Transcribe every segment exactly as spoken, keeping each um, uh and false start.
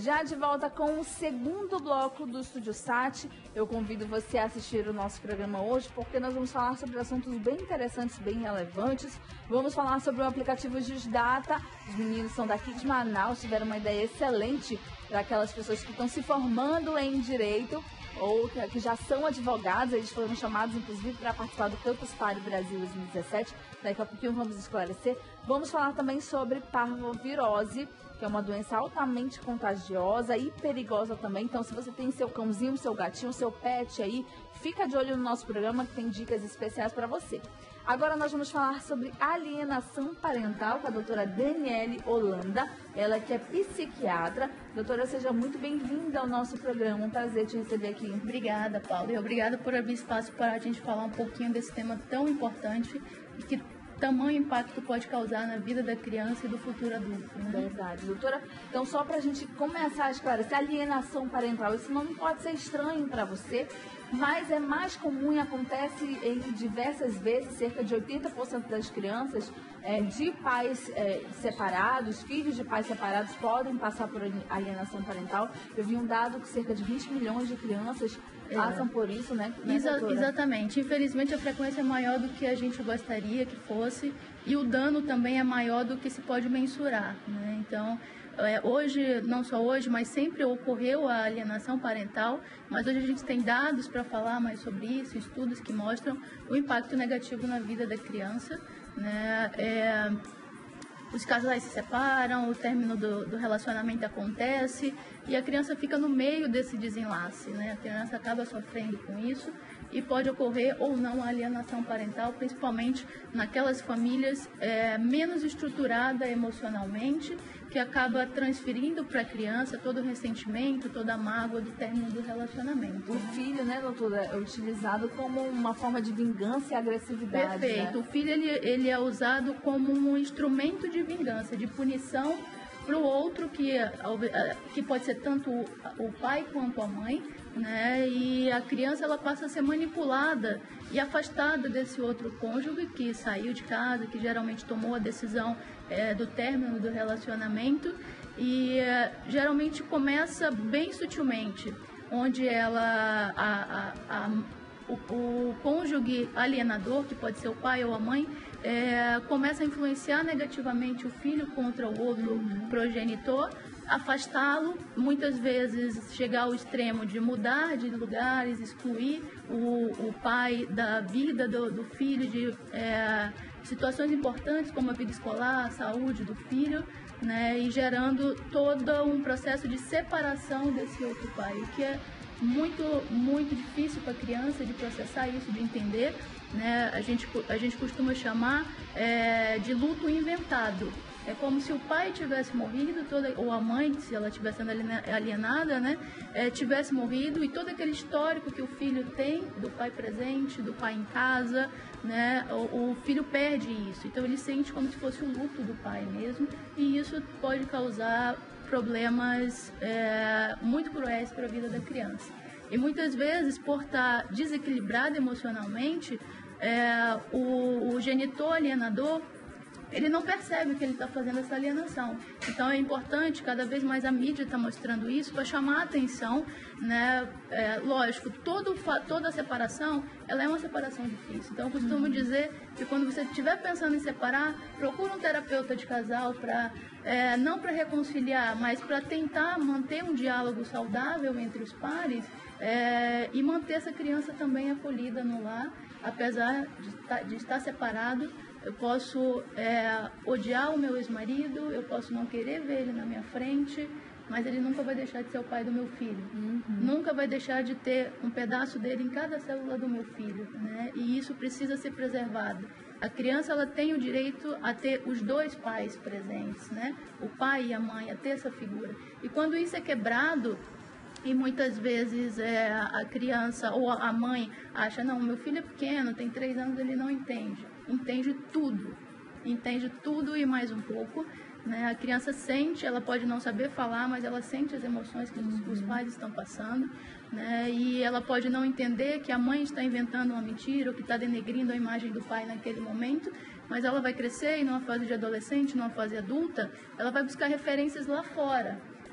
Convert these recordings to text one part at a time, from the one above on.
Já de volta com o segundo bloco do Estúdio Sat. Eu convido você a assistir o nosso programa hoje, porque nós vamos falar sobre assuntos bem interessantes, bem relevantes. Vamos falar sobre o aplicativo Jusdata. Os meninos são daqui de Manaus, tiveram uma ideia excelente para aquelas pessoas que estão se formando em Direito ou que já são advogados. Eles foram chamados, inclusive, para participar do Campus Party Brasil dois mil e dezessete. Daqui a pouquinho vamos esclarecer. Vamos falar também sobre parvovirose, que é uma doença altamente contagiosa e perigosa também. Então, se você tem seu cãozinho, seu gatinho, seu pet aí, fica de olho no nosso programa que tem dicas especiais para você. Agora nós vamos falar sobre alienação parental com a doutora Daniele Holanda, ela que é psiquiatra. Doutora, seja muito bem-vinda ao nosso programa, um prazer te receber aqui. Obrigada, Paulo, e obrigada por abrir espaço para a gente falar um pouquinho desse tema tão importante e que tamanho impacto pode causar na vida da criança e do futuro adulto, né? Verdade, doutora. Então, só para a gente começar a esclarecer, alienação parental, esse nome pode ser estranho para você, mas é mais comum e acontece em diversas vezes. Cerca de oitenta por cento das crianças é, de pais é, separados, filhos de pais separados, podem passar por alienação parental. Eu vi um dado que cerca de vinte milhões de crianças é. passam por isso, né? Exa exatamente. Infelizmente, a frequência é maior do que a gente gostaria que fosse e o dano também é maior do que se pode mensurar, né? Então, É, hoje, não só hoje, mas sempre ocorreu a alienação parental, mas hoje a gente tem dados para falar mais sobre isso, estudos que mostram o impacto negativo na vida da criança, né? É, os casais se separam, o término do, do relacionamento acontece e a criança fica no meio desse desenlace, né? A criança acaba sofrendo com isso e pode ocorrer ou não a alienação parental, principalmente naquelas famílias é, menos estruturadas emocionalmente, que acaba transferindo para a criança todo o ressentimento, toda a mágoa do término do relacionamento. O filho, né, doutora, é utilizado como uma forma de vingança e agressividade. Perfeito. Né? O filho ele, ele é usado como um instrumento de vingança, de punição para o outro, que, que pode ser tanto o pai quanto a mãe, né? E a criança ela passa a ser manipulada e afastada desse outro cônjuge que saiu de casa, que geralmente tomou a decisão é, do término do relacionamento e é, geralmente começa bem sutilmente, onde ela a, a, a, o, o cônjuge alienador, que pode ser o pai ou a mãe, é, começa a influenciar negativamente o filho contra o outro uhum. progenitor, afastá-lo, muitas vezes chegar ao extremo de mudar de lugares, excluir o, o pai da vida do, do filho, de é, situações importantes como a vida escolar, a saúde do filho, né, e gerando todo um processo de separação desse outro pai, o que é muito, muito difícil para a criança de processar isso, de entender, né? A gente, a gente costuma chamar é, de luto inventado. É como se o pai tivesse morrido, toda, ou a mãe, se ela estivesse sendo alienada, né, é, tivesse morrido, e todo aquele histórico que o filho tem do pai presente, do pai em casa, né, o, o filho perde isso. Então ele sente como se fosse o luto do pai mesmo, e isso pode causar problemas é, muito cruéis para a vida da criança. E muitas vezes, por estar desequilibrado emocionalmente, é, o, o genitor alienador, ele não percebe que ele está fazendo essa alienação. Então é importante, cada vez mais a mídia está mostrando isso, para chamar a atenção, né? É, lógico, todo, toda a separação, ela é uma separação difícil. Então eu costumo uhum. dizer que quando você estiver pensando em separar, procura um terapeuta de casal, para é, não para reconciliar, mas para tentar manter um diálogo saudável entre os pares é, e manter essa criança também acolhida no lar, apesar de, tá, de estar separado. Eu posso é, odiar o meu ex-marido, eu posso não querer ver ele na minha frente, mas ele nunca vai deixar de ser o pai do meu filho. Uhum. Nunca vai deixar de ter um pedaço dele em cada célula do meu filho, né? E isso precisa ser preservado. A criança ela tem o direito a ter os dois pais presentes, né? O pai e a mãe, a ter essa figura. E quando isso é quebrado, e muitas vezes é, a criança ou a mãe acha, não, meu filho é pequeno, tem três anos, ele não entende. Entende tudo, entende tudo e mais um pouco, né? A criança sente, ela pode não saber falar, mas ela sente as emoções que os, os pais estão passando, né? E ela pode não entender que a mãe está inventando uma mentira ou que está denegrindo a imagem do pai naquele momento, mas ela vai crescer e numa fase de adolescente, numa fase adulta, ela vai buscar referências lá fora.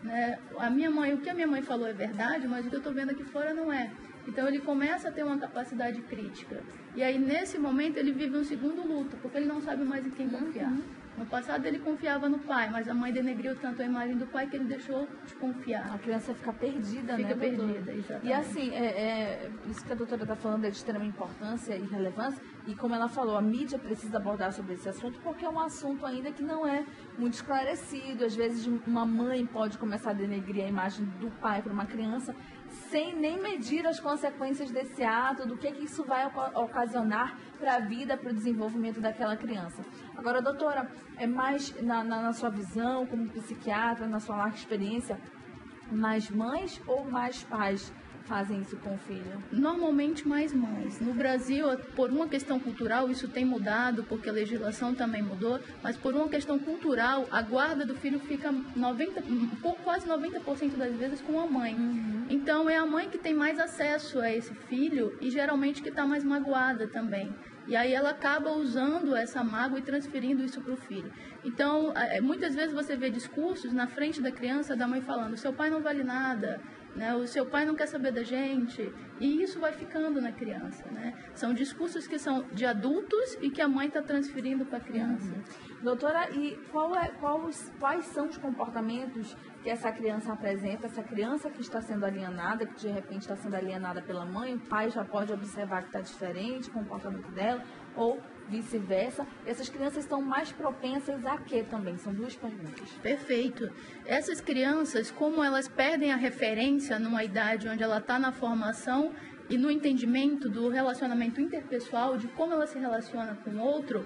né? A minha mãe, o que a minha mãe falou é verdade, mas o que eu estou vendo aqui fora não é. Então ele começa a ter uma capacidade crítica. E aí nesse momento ele vive um segundo luto, porque ele não sabe mais em quem confiar. Uhum. No passado ele confiava no pai, mas a mãe denegriu tanto a imagem do pai que ele deixou de confiar. A criança fica perdida, fica né, perdida, doutora? exatamente. E assim, é, é, isso que a doutora está falando é de extrema importância e relevância. E como ela falou, a mídia precisa abordar sobre esse assunto porque é um assunto ainda que não é muito esclarecido. Às vezes uma mãe pode começar a denegrir a imagem do pai para uma criança sem nem medir as consequências desse ato, do que, que isso vai ocasionar para a vida, para o desenvolvimento daquela criança. Agora, doutora, é mais na, na, na sua visão, como psiquiatra, na sua larga experiência, mais mães ou mais pais fazem isso com o filho? Normalmente mais mães. No Brasil, por uma questão cultural, isso tem mudado, porque a legislação também mudou, mas por uma questão cultural, a guarda do filho fica noventa, um pouco, quase noventa por cento das vezes com a mãe. Uhum. Então é a mãe que tem mais acesso a esse filho e geralmente que está mais magoada também. E aí ela acaba usando essa mágoa e transferindo isso para o filho. Então, muitas vezes você vê discursos na frente da criança, da mãe falando, seu pai não vale nada, né? O seu pai não quer saber da gente. E isso vai ficando na criança, né? São discursos que são de adultos e que a mãe está transferindo para a criança. Uhum. Doutora, e qual é, qual, quais são os comportamentos que essa criança apresenta, essa criança que está sendo alienada, que de repente está sendo alienada pela mãe, o pai já pode observar que está diferente o comportamento dela, ou vice-versa. Essas crianças estão mais propensas a quê também? São duas perguntas. Perfeito. Essas crianças, como elas perdem a referência numa idade onde ela está na formação e no entendimento do relacionamento interpessoal, de como ela se relaciona com o outro,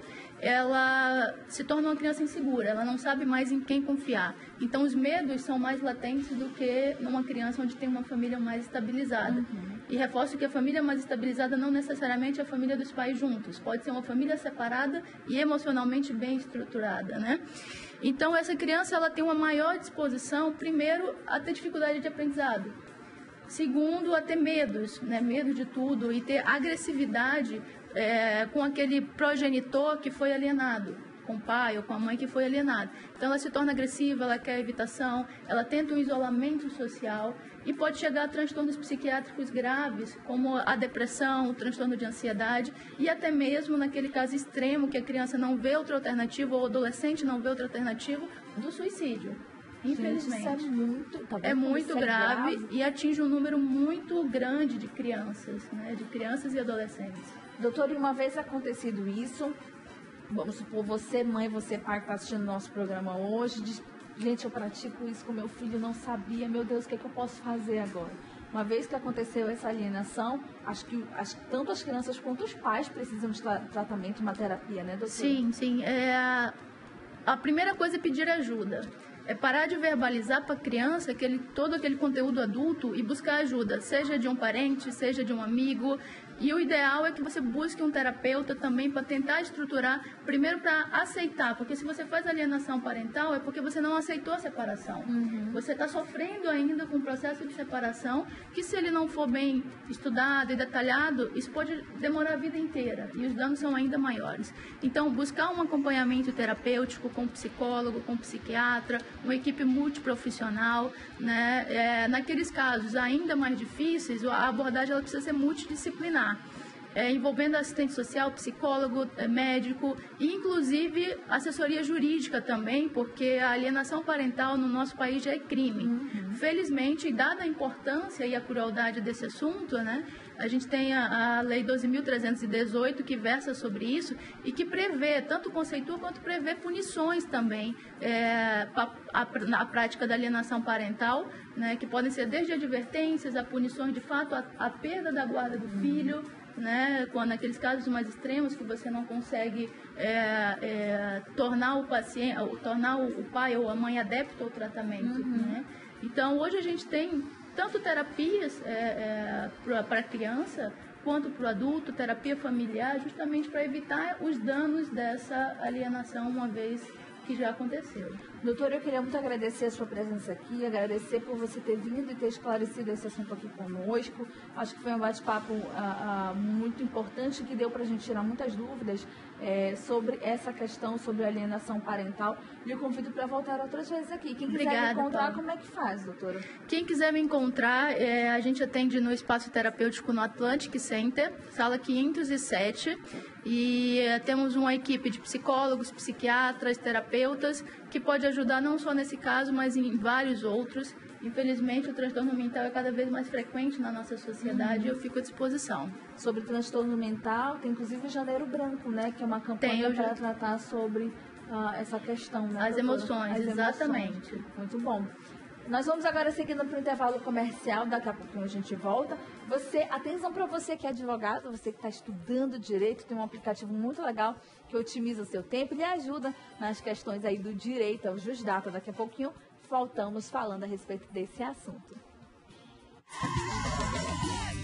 ela se torna uma criança insegura, ela não sabe mais em quem confiar. Então, os medos são mais latentes do que numa criança onde tem uma família mais estabilizada. Uhum. E reforço que a família mais estabilizada não necessariamente é a família dos pais juntos. Pode ser uma família separada e emocionalmente bem estruturada, né? Então, essa criança ela tem uma maior disposição, primeiro, a ter dificuldade de aprendizado. Segundo, a ter medos, né? Medo de tudo e ter agressividade é, com aquele progenitor que foi alienado, com o pai ou com a mãe que foi alienado. Então, ela se torna agressiva, ela quer evitação, ela tenta um isolamento social e pode chegar a transtornos psiquiátricos graves, como a depressão, o transtorno de ansiedade e até mesmo naquele caso extremo que a criança não vê outra alternativa ou o adolescente não vê outra alternativa, do suicídio. Infelizmente. Gente, isso é muito, tá é muito grave, grave e atinge um número muito grande de crianças, né? De crianças e adolescentes. Doutora, e uma vez acontecido isso, vamos supor, você mãe, você pai que está assistindo nosso programa hoje, diz, gente, eu pratico isso com meu filho, não sabia, meu Deus, o que, é que eu posso fazer agora? Uma vez que aconteceu essa alienação, acho que, acho que tanto as crianças quanto os pais precisam de tra- tratamento, uma terapia, né, doutora? Sim, sim. É a, a primeira coisa é pedir ajuda. É parar de verbalizar para a criança aquele, todo aquele conteúdo adulto e buscar ajuda, seja de um parente, seja de um amigo. E o ideal é que você busque um terapeuta também para tentar estruturar, primeiro para aceitar, porque se você faz alienação parental é porque você não aceitou a separação. Uhum. Você está sofrendo ainda com o processo de separação, que se ele não for bem estudado e detalhado, isso pode demorar a vida inteira e os danos são ainda maiores. Então, buscar um acompanhamento terapêutico com psicólogo, com psiquiatra, uma equipe multiprofissional, né? É, naqueles casos ainda mais difíceis, a abordagem ela precisa ser multidisciplinar. É, envolvendo assistente social, psicólogo, é, médico e, inclusive, assessoria jurídica também, porque a alienação parental no nosso país já é crime. Uhum. Felizmente, dada a importância e a crueldade desse assunto, né, a gente tem a, a Lei doze mil trezentos e dezoito que versa sobre isso e que prevê, tanto conceitua quanto prevê punições também é, a, a, a prática da alienação parental, né, que podem ser desde advertências a punições de fato, a, a perda da guarda do filho, né, quando naqueles casos mais extremos que você não consegue é, é, tornar o paciente, tornar o pai ou a mãe adepto ao tratamento, uhum. né? Então hoje a gente tem tanto terapias é, é, para a criança quanto para o adulto, terapia familiar, justamente para evitar os danos dessa alienação uma vez que já aconteceu. Doutora, eu queria muito agradecer a sua presença aqui, agradecer por você ter vindo e ter esclarecido esse assunto aqui conosco. Acho que foi um bate-papo ah, ah, muito importante, que deu para a gente tirar muitas dúvidas é, sobre essa questão, sobre alienação parental. E eu convido para voltar outras vezes aqui. Quem quiser Obrigada, me encontrar, Paula. como é que faz, doutora? Quem quiser me encontrar, é, a gente atende no Espaço Terapêutico no Atlantic Center, sala quinhentos e sete. E é, temos uma equipe de psicólogos, psiquiatras, terapeutas, que pode ajudar não só nesse caso, mas em vários outros. Infelizmente, o transtorno mental é cada vez mais frequente na nossa sociedade e eu fico à disposição. Sobre transtorno mental, tem inclusive o Janeiro Branco, né? Que é uma campanha para tratar sobre ah, essa questão, né? As doutora? emoções, As exatamente. Emoções. Muito bom. Nós vamos agora seguindo para o intervalo comercial, daqui a pouquinho a gente volta. Você, atenção para você que é advogado, você que está estudando direito, tem um aplicativo muito legal que otimiza o seu tempo e lhe ajuda nas questões aí do direito, ao Jusdata. Daqui a pouquinho voltamos falando a respeito desse assunto.